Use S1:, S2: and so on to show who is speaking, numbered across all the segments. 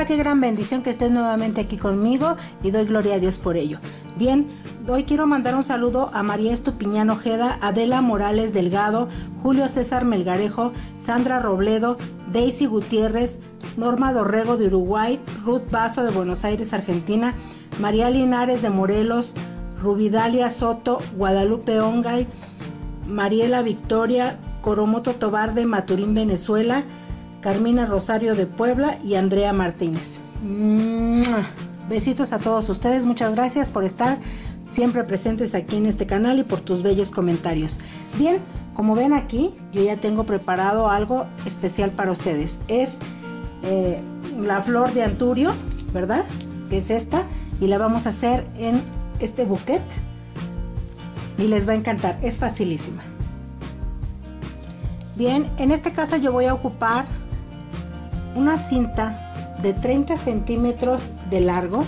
S1: qué gran bendición que estés nuevamente aquí conmigo y doy gloria a Dios por ello. Bien, hoy quiero mandar un saludo a María Estupiñán Ojeda, Adela Morales Delgado, Julio César Melgarejo, Sandra Robledo, Daisy Gutiérrez, Norma Dorrego de Uruguay, Ruth Vaso de Buenos Aires, Argentina, María Linares de Morelos, Rubidalia Soto, Guadalupe Ongay, Mariela Victoria, Coromoto Tobar de Maturín, Venezuela, Carmina Rosario de Puebla y Andrea Martínez. Besitos a todos ustedes, muchas gracias por estar siempre presentes aquí en este canal y por tus bellos comentarios. Bien, como ven aquí, yo ya tengo preparado algo especial para ustedes. Es la flor de anturio, ¿verdad? Que es esta, y la vamos a hacer en este bouquet y les va a encantar, es facilísima. Bien, en este caso yo voy a ocupar una cinta de 30 centímetros de largo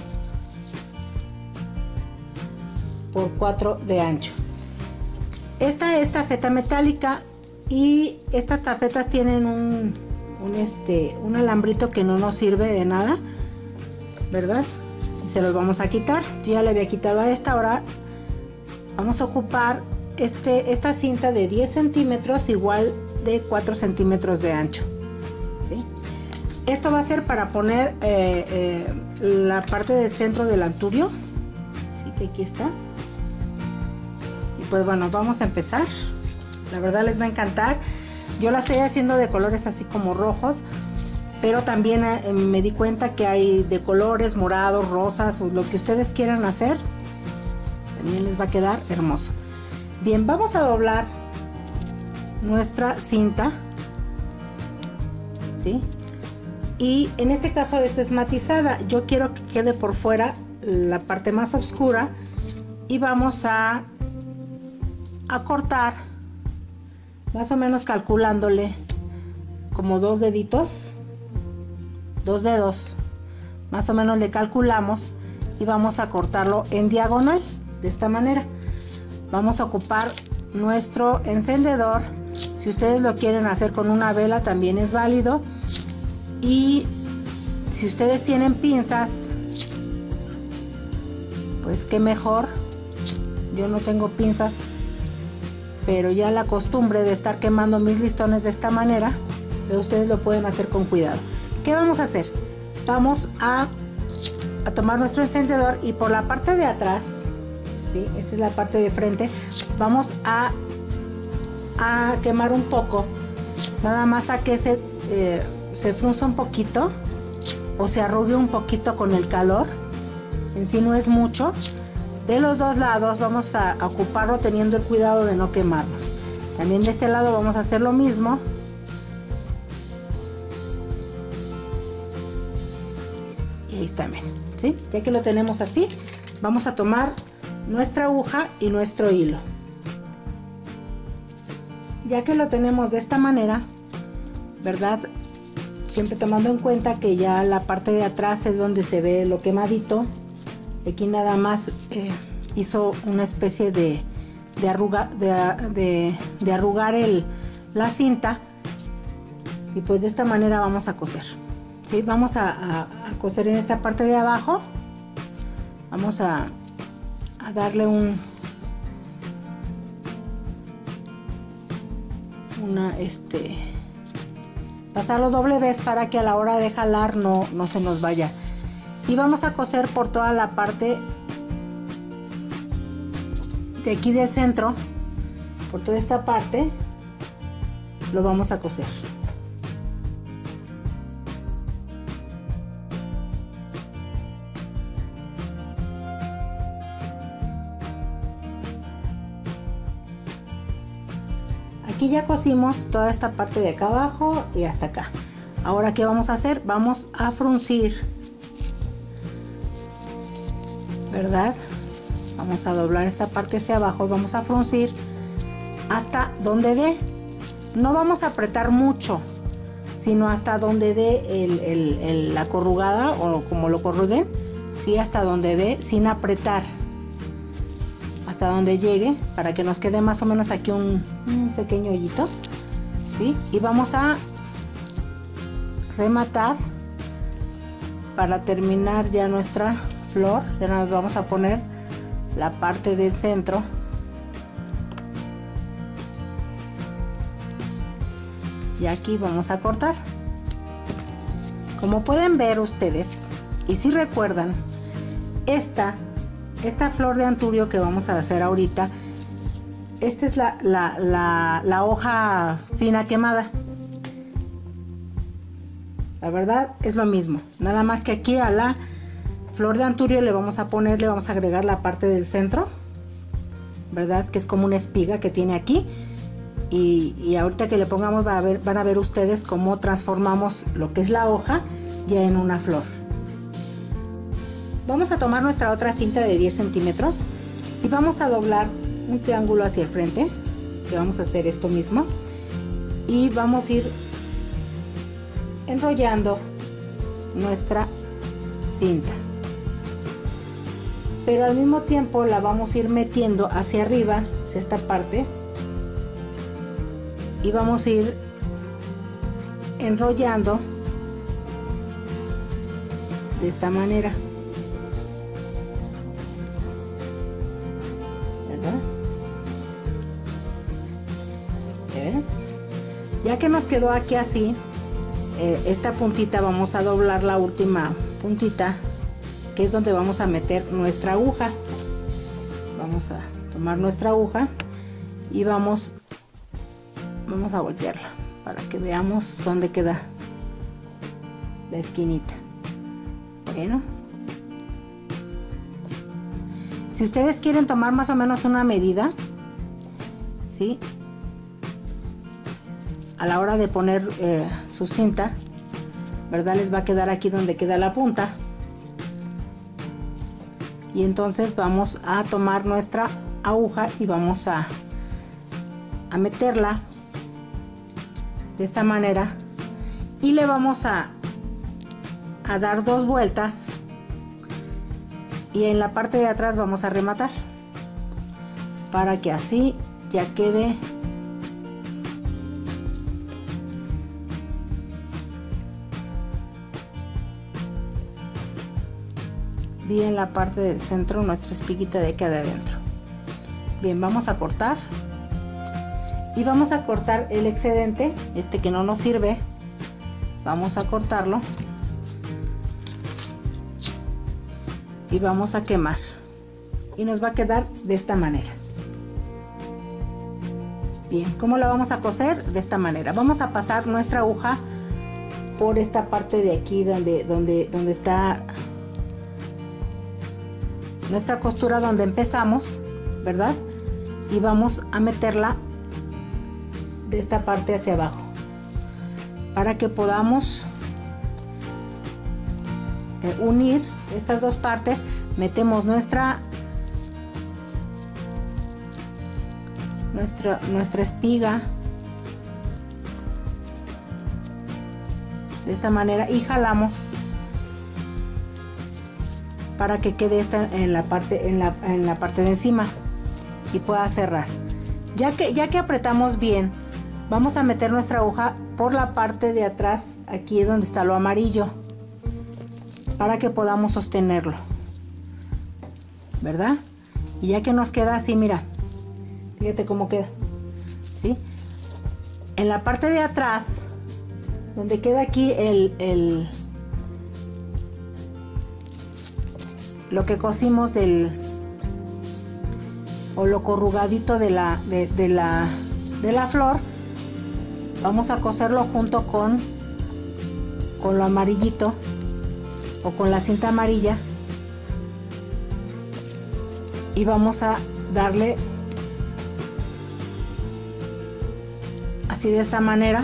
S1: por 4 de ancho. Esta es tafeta metálica y estas tafetas tienen un alambrito que no nos sirve de nada, ¿verdad? Y se los vamos a quitar. Yo ya le había quitado a esta, ahora vamos a ocupar esta cinta de 10 centímetros igual de 4 centímetros de ancho, ¿sí? Esto va a ser para poner la parte del centro del anturio, ¿sí? Que aquí está. Y pues bueno, vamos a empezar. La verdad les va a encantar. Yo la estoy haciendo de colores así como rojos, pero también me di cuenta que hay de colores morados, rosas, o lo que ustedes quieran hacer. También les va a quedar hermoso. Bien, vamos a doblar nuestra cinta, ¿sí? Y en este caso esta es matizada. Yo quiero que quede por fuera la parte más oscura y vamos a cortar más o menos calculándole como 2 deditos, 2 dedos, más o menos le calculamos y vamos a cortarlo en diagonal de esta manera. Vamos a ocupar nuestro encendedor. Si ustedes lo quieren hacer con una vela también es válido, y si ustedes tienen pinzas pues qué mejor. Yo no tengo pinzas, pero ya la costumbre de estar quemando mis listones de esta manera, pero ustedes lo pueden hacer con cuidado. ¿Qué vamos a hacer? Vamos a tomar nuestro encendedor y por la parte de atrás, ¿sí? Esta es la parte de frente, vamos a quemar un poco, nada más a que se frunza un poquito o se arrugue un poquito con el calor. En sí no es mucho. De los dos lados vamos a ocuparlo teniendo el cuidado de no quemarnos. También de este lado vamos a hacer lo mismo. Y ahí está bien, ¿sí? Ya que lo tenemos así, vamos a tomar nuestra aguja y nuestro hilo. Ya que lo tenemos de esta manera, ¿verdad? Siempre tomando en cuenta que ya la parte de atrás es donde se ve lo quemadito. Aquí nada más hizo una especie de arrugar la cinta, y pues de esta manera vamos a coser, ¿sí? Vamos a coser en esta parte de abajo. Vamos a darle pasarlo doble vez para que a la hora de jalar no se nos vaya. Y vamos a coser por toda la parte de aquí del centro, por toda esta parte lo vamos a coser. Aquí ya cosimos toda esta parte de acá abajo y hasta acá. Ahora, ¿qué vamos a hacer? Vamos a fruncir, ¿verdad? Vamos a doblar esta parte hacia abajo, vamos a fruncir hasta donde dé. No vamos a apretar mucho, sino hasta donde dé la corrugada, o como lo corruguen, sí, hasta donde dé, sin apretar, hasta donde llegue, para que nos quede más o menos aquí un pequeño hoyito, ¿sí? Y vamos a rematar para terminar ya nuestra flor, ya nos vamos a poner la parte del centro. Y aquí vamos a cortar. Como pueden ver ustedes, y si recuerdan, esta flor de anturio que vamos a hacer ahorita, esta es la hoja fina quemada. La verdad es lo mismo, nada más que aquí a la flor de anturio le vamos a agregar la parte del centro, ¿verdad? Que es como una espiga que tiene aquí. Y ahorita que le pongamos van a ver ustedes cómo transformamos lo que es la hoja ya en una flor. Vamos a tomar nuestra otra cinta de 10 centímetros y vamos a doblar un triángulo hacia el frente, que vamos a hacer esto mismo, y vamos a ir enrollando nuestra cinta, pero al mismo tiempo la vamos a ir metiendo hacia arriba, hacia esta parte, y vamos a ir enrollando de esta manera, ¿verdad? Ya que nos quedó aquí así, esta puntita vamos a doblar la última puntita, que es donde vamos a meter nuestra aguja. Vamos a tomar nuestra aguja y vamos a voltearla para que veamos dónde queda la esquinita. Bueno, si ustedes quieren tomar más o menos una medida, ¿sí?, a la hora de poner su cinta, ¿verdad?, les va a quedar aquí donde queda la punta. Y entonces vamos a tomar nuestra aguja y vamos a meterla de esta manera y le vamos a dar 2 vueltas, y en la parte de atrás vamos a rematar para que así ya quede bien la parte del centro, nuestra espiguita de aquí de adentro. Bien, vamos a cortar y vamos a cortar el excedente, este que no nos sirve, vamos a cortarlo y vamos a quemar, y nos va a quedar de esta manera. Bien, ¿cómo la vamos a coser? De esta manera. Vamos a pasar nuestra aguja por esta parte de aquí donde está nuestra costura, donde empezamos, ¿verdad? Y vamos a meterla de esta parte hacia abajo para que podamos unir estas dos partes. Metemos nuestra espiga de esta manera y jalamos para que quede esta en la parte de encima y pueda cerrar. Ya que apretamos bien, vamos a meter nuestra aguja por la parte de atrás, aquí donde está lo amarillo, para que podamos sostenerlo, ¿verdad? Y ya que nos queda así, mira, fíjate cómo queda, ¿sí? En la parte de atrás, donde queda aquí lo que cosimos o lo corrugadito de la flor, vamos a coserlo junto con lo amarillito o con la cinta amarilla, y vamos a darle así de esta manera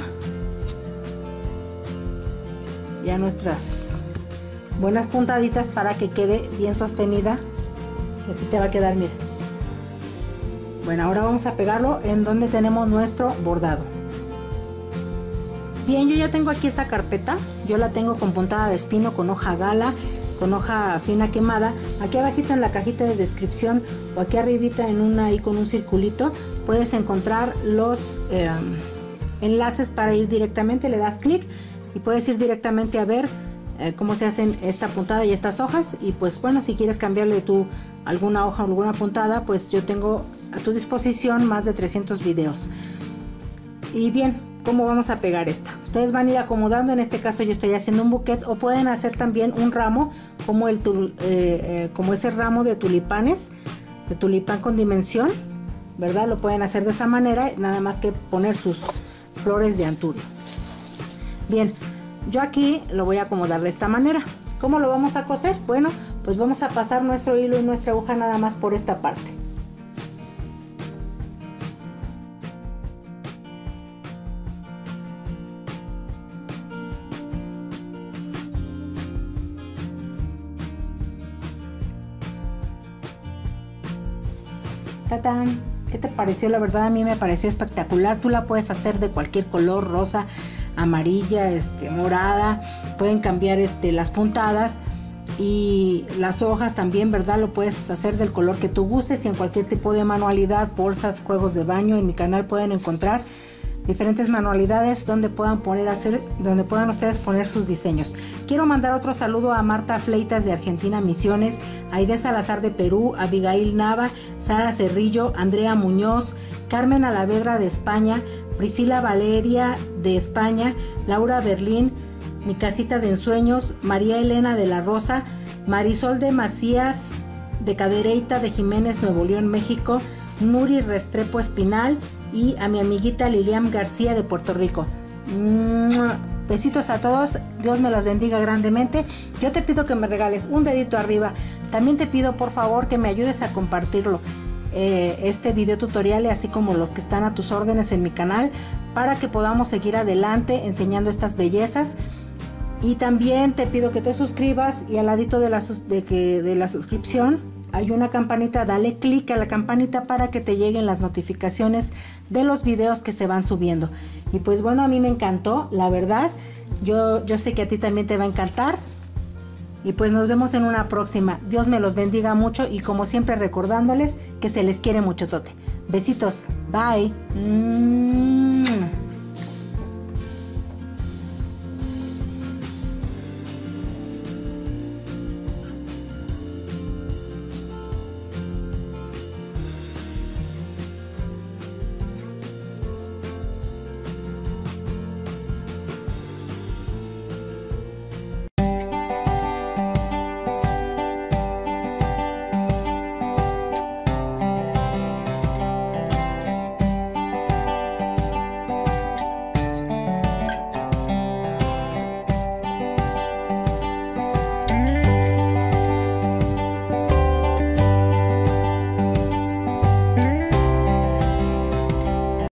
S1: ya nuestras buenas puntaditas para que quede bien sostenida. Así te va a quedar, mira. Bueno, ahora vamos a pegarlo en donde tenemos nuestro bordado. Bien, yo ya tengo aquí esta carpeta, yo la tengo con puntada de espino, con hoja gala, con hoja fina quemada. Aquí abajito en la cajita de descripción o aquí arribita ahí con un circulito puedes encontrar los enlaces para ir directamente, le das clic y puedes ir directamente a ver cómo se hacen esta puntada y estas hojas. Y pues bueno, si quieres cambiarle tú alguna hoja o alguna puntada, pues yo tengo a tu disposición más de 300 videos. Y bien, ¿cómo vamos a pegar esta? Ustedes van a ir acomodando. En este caso yo estoy haciendo un buquet, o pueden hacer también un ramo como como ese ramo de tulipanes, de tulipán con dimensión, ¿verdad? Lo pueden hacer de esa manera, nada más que poner sus flores de anturio. Bien, yo aquí lo voy a acomodar de esta manera. ¿Cómo lo vamos a coser? Bueno, pues vamos a pasar nuestro hilo y nuestra aguja nada más por esta parte. ¡Tatán! ¿Qué te pareció? La verdad a mí me pareció espectacular. Tú la puedes hacer de cualquier color, rosa, amarilla, morada. Pueden cambiar las puntadas y las hojas también, ¿verdad? Lo puedes hacer del color que tú gustes, y en cualquier tipo de manualidad, bolsas, juegos de baño. En mi canal pueden encontrar diferentes manualidades donde puedan ustedes poner sus diseños. Quiero mandar otro saludo a Marta Fleitas de Argentina Misiones, Aide Salazar de Perú, Abigail Nava, Sara Cerrillo, Andrea Muñoz, Carmen Alavedra de España, Priscila Valeria de España, Laura Berlín, Mi Casita de Ensueños, María Elena de la Rosa, Marisol de Macías de Cadereyta de Jiménez, Nuevo León, México, Nuri Restrepo Espinal, y a mi amiguita Lilian García de Puerto Rico. Besitos a todos, Dios me los bendiga grandemente. Yo te pido que me regales un dedito arriba. También te pido por favor que me ayudes a compartirlo, este video tutorial, así como los que están a tus órdenes en mi canal, para que podamos seguir adelante enseñando estas bellezas. Y también te pido que te suscribas, y al ladito de la suscripción hay una campanita. Dale clic a la campanita para que te lleguen las notificaciones de los videos que se van subiendo. Y pues bueno, a mí me encantó, la verdad. Yo sé que a ti también te va a encantar. Y pues nos vemos en una próxima. Dios me los bendiga mucho, y como siempre recordándoles que se les quiere mucho tote. Besitos, bye.